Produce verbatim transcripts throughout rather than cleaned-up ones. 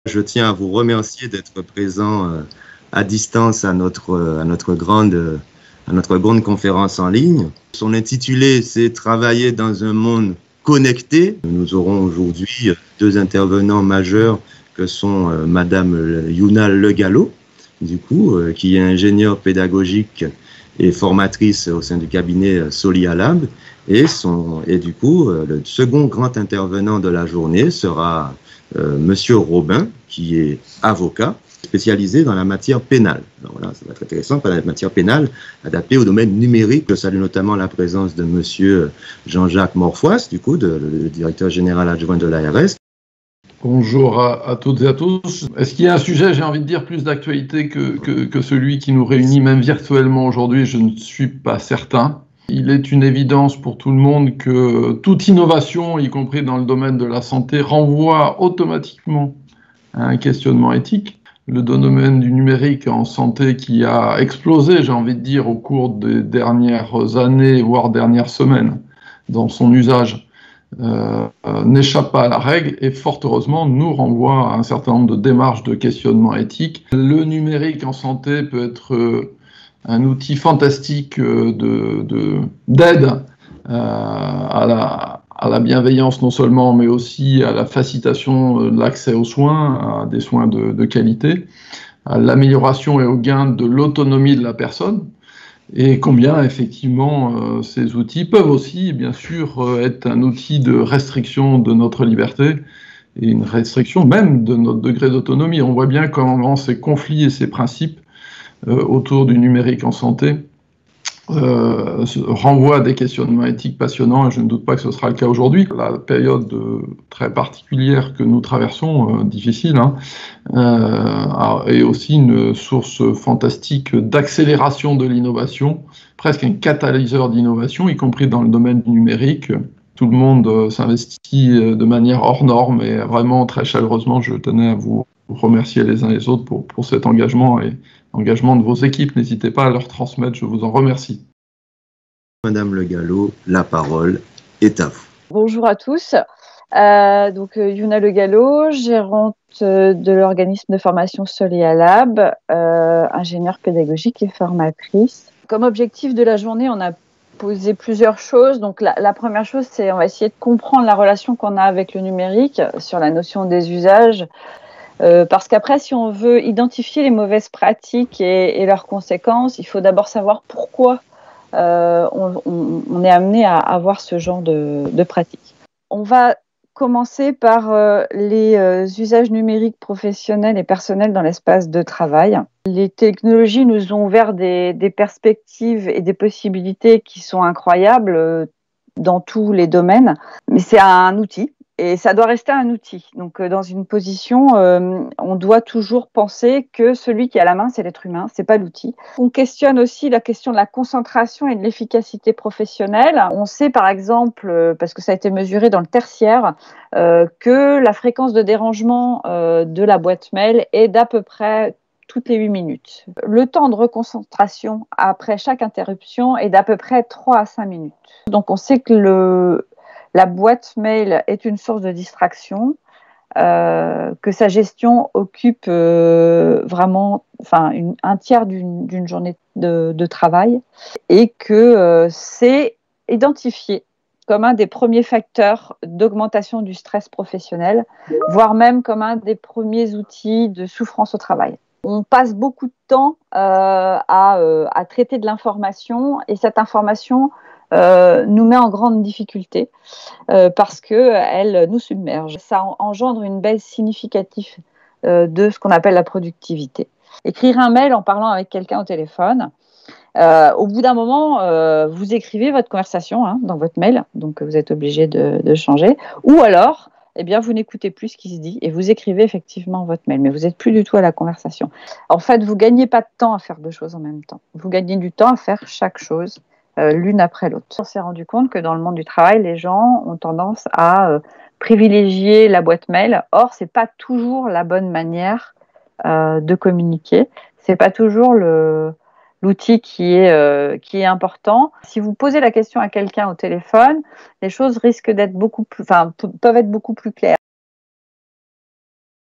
Je tiens à vous remercier d'être présent euh, à distance à notre, euh, à notre grande, euh, à notre grande conférence en ligne. Son intitulé, c'est Travailler dans un monde connecté. Nous aurons aujourd'hui deux intervenants majeurs que sont euh, Madame Yuna Le Gallo, du coup, euh, qui est ingénieure pédagogique et formatrice au sein du cabinet Solialab. Et, son, et du coup, euh, le second grand intervenant de la journée sera Euh, Monsieur Robin, qui est avocat spécialisé dans la matière pénale. Alors voilà, ça va être intéressant, par la matière pénale adaptée au domaine numérique. Je salue notamment la présence de Monsieur Jean-Jacques Morfois, du coup, de, le directeur général adjoint de l'A R S. Bonjour à, à toutes et à tous. Est-ce qu'il y a un sujet, j'ai envie de dire, plus d'actualité que, que, que celui qui nous réunit même virtuellement aujourd'hui? Je ne suis pas certain. Il est une évidence pour tout le monde que toute innovation, y compris dans le domaine de la santé, renvoie automatiquement à un questionnement éthique. Le domaine du numérique en santé qui a explosé, j'ai envie de dire, au cours des dernières années, voire dernières semaines, dans son usage, euh, n'échappe pas à la règle et fort heureusement nous renvoie à un certain nombre de démarches de questionnement éthique. Le numérique en santé peut être euh, un outil fantastique de, de, d'aide euh, à, la, à la bienveillance non seulement, mais aussi à la facilitation de l'accès aux soins, à des soins de, de qualité, à l'amélioration et au gain de l'autonomie de la personne, et combien effectivement euh, ces outils peuvent aussi, bien sûr, euh, être un outil de restriction de notre liberté, et une restriction même de notre degré d'autonomie. On voit bien comment ces conflits et ces principes Euh, autour du numérique en santé euh, renvoie à des questionnements éthiques passionnants et je ne doute pas que ce sera le cas aujourd'hui. La période euh, très particulière que nous traversons, euh, difficile, hein, euh, est aussi une source fantastique d'accélération de l'innovation, presque un catalyseur d'innovation, y compris dans le domaine du numérique. Tout le monde euh, s'investit de manière hors norme et vraiment très chaleureusement, je tenais à vous remercier les uns les autres pour, pour cet engagement et l'engagement de vos équipes. N'hésitez pas à leur transmettre, je vous en remercie. Madame Le Gallo, la parole est à vous. Bonjour à tous. Euh, donc euh, Yuna Le Gallo, gérante euh, de l'organisme de formation Solialab, euh, ingénieure pédagogique et formatrice. Comme objectif de la journée, on a posé plusieurs choses. Donc la, la première chose, c'est on va essayer de comprendre la relation qu'on a avec le numérique sur la notion des usages. Euh, parce qu'après, si on veut identifier les mauvaises pratiques et, et leurs conséquences, il faut d'abord savoir pourquoi euh, on, on, on est amené à avoir ce genre de, de pratiques. On va commencer par euh, les euh, usages numériques professionnels et personnels dans l'espace de travail. Les technologies nous ont ouvert des, des perspectives et des possibilités qui sont incroyables euh, dans tous les domaines, mais c'est un outil. Et ça doit rester un outil. Donc, euh, dans une position, euh, on doit toujours penser que celui qui a la main, c'est l'être humain, c'est pas l'outil. On questionne aussi la question de la concentration et de l'efficacité professionnelle. On sait, par exemple, euh, parce que ça a été mesuré dans le tertiaire, euh, que la fréquence de dérangement euh, de la boîte mail est d'à peu près toutes les huit minutes. Le temps de reconcentration après chaque interruption est d'à peu près trois à cinq minutes. Donc, on sait que le La boîte mail est une source de distraction, euh, que sa gestion occupe euh, vraiment enfin, une, un tiers d'une, d'une journée de, de travail et que euh, c'est identifié comme un des premiers facteurs d'augmentation du stress professionnel, voire même comme un des premiers outils de souffrance au travail. On passe beaucoup de temps euh, à, euh, à traiter de l'information et cette information Euh, nous met en grande difficulté euh, parce qu'elle nous submerge. Ça engendre une baisse significative euh, de ce qu'on appelle la productivité. Écrire un mail en parlant avec quelqu'un au téléphone, euh, au bout d'un moment, euh, vous écrivez votre conversation hein, dans votre mail, donc vous êtes obligé de, de changer, ou alors eh bien, vous n'écoutez plus ce qui se dit et vous écrivez effectivement votre mail, mais vous n'êtes plus du tout à la conversation. En fait, vous ne gagnez pas de temps à faire deux choses en même temps. Vous gagnez du temps à faire chaque chose Euh, l'une après l'autre. On s'est rendu compte que dans le monde du travail, les gens ont tendance à euh, privilégier la boîte mail. Or, c'est pas toujours la bonne manière euh, de communiquer. C'est pas toujours le, l'outil qui est, euh, qui est important. Si vous posez la question à quelqu'un au téléphone, les choses risquent d'être beaucoup plus, enfin, peuvent être beaucoup plus claires.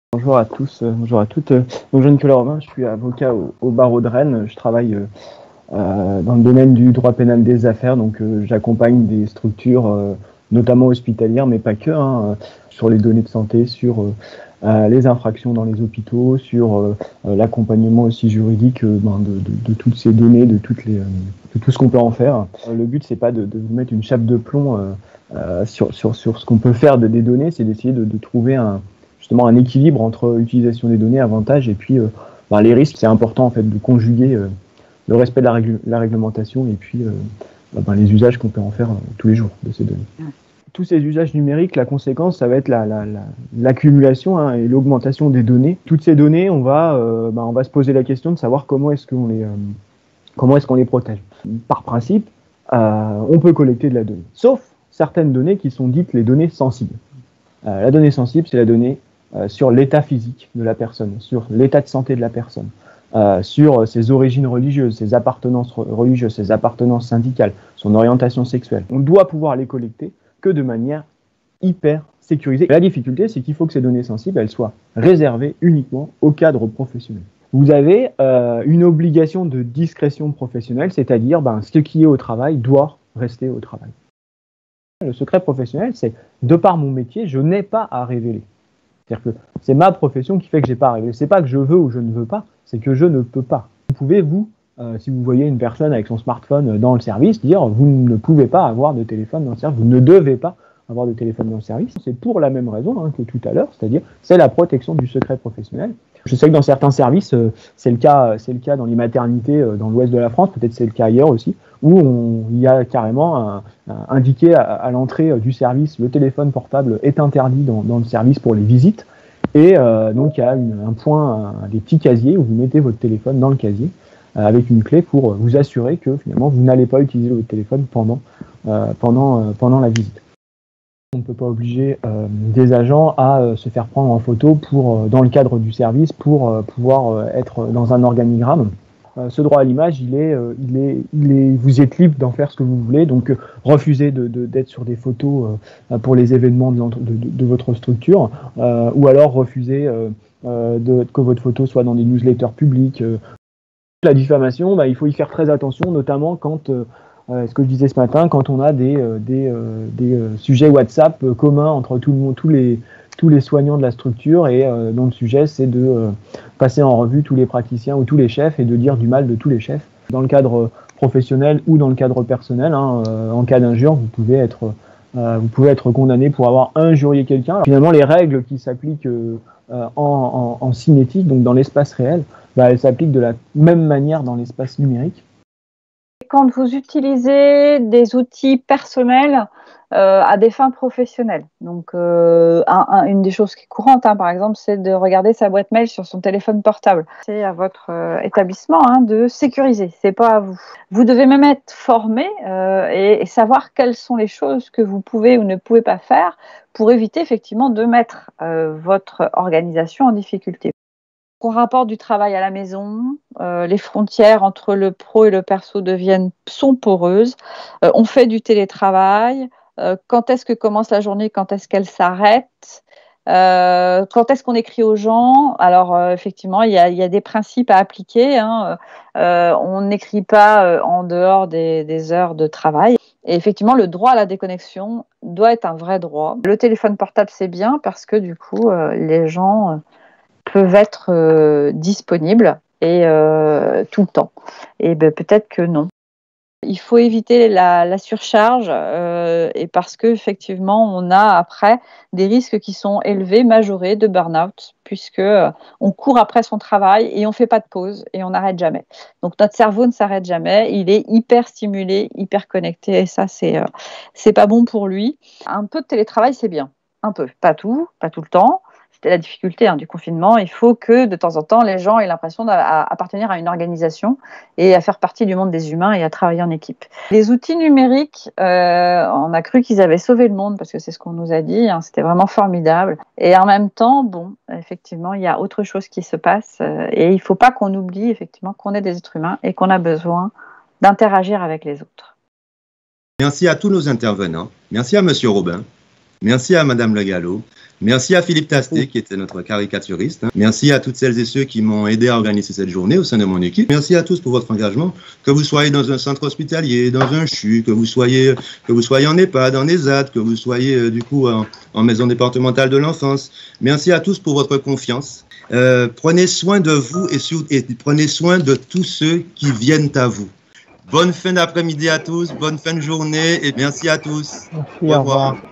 Bonjour à tous, euh, bonjour à toutes. Euh, donc, Jean-Nicolas Robin, je suis avocat au, au barreau de Rennes. Je travaille euh, euh, dans le domaine du droit pénal des affaires. Donc, euh, j'accompagne des structures, euh, notamment hospitalières, mais pas que, hein, euh, sur les données de santé, sur euh, euh, les infractions dans les hôpitaux, sur euh, euh, l'accompagnement aussi juridique euh, ben, de, de, de toutes ces données, de, toutes les, euh, de tout ce qu'on peut en faire. Euh, le but, c'est pas de, de vous mettre une chape de plomb euh, euh, sur, sur, sur ce qu'on peut faire de, des données, c'est d'essayer de, de trouver un justement un équilibre entre utilisation des données, avantages et puis euh, ben, les risques. C'est important en fait de conjuguer euh, le respect de la, règle, la réglementation et puis euh, ben, les usages qu'on peut en faire euh, tous les jours de ces données. Mmh. Tous ces usages numériques, la conséquence, ça va être la, la, la, l'accumulation hein, et l'augmentation des données. Toutes ces données, on va, euh, ben, on va se poser la question de savoir comment est-ce qu'on les, euh, comment est-ce qu'on les protège. Par principe, euh, on peut collecter de la donnée, sauf certaines données qui sont dites les données sensibles. Euh, la donnée sensible, c'est la donnée Euh, sur l'état physique de la personne, sur l'état de santé de la personne, euh, sur ses origines religieuses, ses appartenances religieuses, ses appartenances syndicales, son orientation sexuelle. On doit pouvoir les collecter que de manière hyper sécurisée. La difficulté, c'est qu'il faut que ces données sensibles, elles soient réservées uniquement au cadre professionnel. Vous avez euh, une obligation de discrétion professionnelle, c'est-à-dire ben, ce qui est au travail doit rester au travail. Le secret professionnel, c'est de par mon métier, je n'ai pas à révéler. C'est-à-dire que c'est ma profession qui fait que j'ai pas arrivé. C'est pas que je veux ou je ne veux pas, c'est que je ne peux pas. Vous pouvez, vous, euh, si vous voyez une personne avec son smartphone dans le service, dire vous ne pouvez pas avoir de téléphone dans le service, vous ne devez pas avoir de téléphone dans le service. C'est pour la même raison hein, que tout à l'heure, c'est-à-dire c'est la protection du secret professionnel. Je sais que dans certains services, euh, c'est le cas, c'est le cas dans les maternités euh, dans l'ouest de la France, peut-être c'est le cas ailleurs aussi, où on, il y a carrément un, un, indiqué à, à l'entrée du service, le téléphone portable est interdit dans, dans le service pour les visites. Et euh, donc il y a une, un point, un, des petits casiers où vous mettez votre téléphone dans le casier euh, avec une clé pour vous assurer que finalement vous n'allez pas utiliser votre téléphone pendant, euh, pendant, euh, pendant la visite. On ne peut pas obliger euh, des agents à euh, se faire prendre en photo pour, euh, dans le cadre du service pour euh, pouvoir euh, être dans un organigramme. Euh, ce droit à l'image, il est, euh, il est, il est, vous êtes libre d'en faire ce que vous voulez, donc euh, refusez de, de, d'être sur des photos euh, pour les événements de, de, de votre structure, euh, ou alors refusez euh, euh, de, que votre photo soit dans des newsletters publics. Euh. La diffamation, bah, il faut y faire très attention, notamment quand... Euh, Euh, ce que je disais ce matin, quand on a des, euh, des, euh, des euh, sujets WhatsApp euh, communs entre tout le monde, tous les, tous les soignants de la structure et euh, dont le sujet c'est de euh, passer en revue tous les praticiens ou tous les chefs et de dire du mal de tous les chefs. Dans le cadre professionnel ou dans le cadre personnel, hein, euh, en cas d'injure, vous pouvez être, euh, vous pouvez être condamné pour avoir injurié quelqu'un. Alors, finalement, les règles qui s'appliquent euh, en, en, en cinétique, donc dans l'espace réel, bah, elles s'appliquent de la même manière dans l'espace numérique. Quand vous utilisez des outils personnels euh, à des fins professionnelles. Donc, euh, un, un, une des choses qui est courante, hein, par exemple, c'est de regarder sa boîte mail sur son téléphone portable. C'est à votre euh, établissement hein, de sécuriser, c'est pas à vous. Vous devez même être formé euh, et, et savoir quelles sont les choses que vous pouvez ou ne pouvez pas faire pour éviter effectivement de mettre euh, votre organisation en difficulté. Au rapport du travail à la maison, euh, les frontières entre le pro et le perso deviennent sont poreuses. Euh, on fait du télétravail. Euh, quand est-ce que commence la journée? Quand est-ce qu'elle s'arrête? Euh, quand est-ce qu'on écrit aux gens? Alors euh, effectivement, il y a, il y a des principes à appliquer. Hein. Euh, on n'écrit pas euh, en dehors des, des heures de travail. Et effectivement, le droit à la déconnexion doit être un vrai droit. Le téléphone portable, c'est bien parce que du coup, euh, les gens euh, peuvent être euh, disponibles et euh, tout le temps. Et ben, peut-être que non. Il faut éviter la, la surcharge euh, et parce que effectivement, on a après des risques qui sont élevés, majorés de burn-out, puisque euh, on court après son travail et on fait pas de pause et on n'arrête jamais. Donc notre cerveau ne s'arrête jamais, il est hyper stimulé, hyper connecté et ça c'est euh, c'est pas bon pour lui. Un peu de télétravail c'est bien, un peu, pas tout, pas tout le temps. C'était la difficulté hein, du confinement. Il faut que de temps en temps, les gens aient l'impression d'appartenir à une organisation et à faire partie du monde des humains et à travailler en équipe. Les outils numériques, euh, on a cru qu'ils avaient sauvé le monde parce que c'est ce qu'on nous a dit. Hein, c'était vraiment formidable. Et en même temps, bon, effectivement, il y a autre chose qui se passe euh, et il ne faut pas qu'on oublie effectivement qu'on est des êtres humains et qu'on a besoin d'interagir avec les autres. Merci à tous nos intervenants. Merci à Monsieur Robin. Merci à Madame Le Gallo. Merci à Philippe Tastet, qui était notre caricaturiste. Merci à toutes celles et ceux qui m'ont aidé à organiser cette journée au sein de mon équipe. Merci à tous pour votre engagement. Que vous soyez dans un centre hospitalier, dans un C H U, que vous soyez, que vous soyez en EHPAD, en ESAT, que vous soyez euh, du coup en, en maison départementale de l'enfance. Merci à tous pour votre confiance. Euh, prenez soin de vous et, sur, et prenez soin de tous ceux qui viennent à vous. Bonne fin d'après-midi à tous, bonne fin de journée et merci à tous. Merci, au revoir. Au revoir.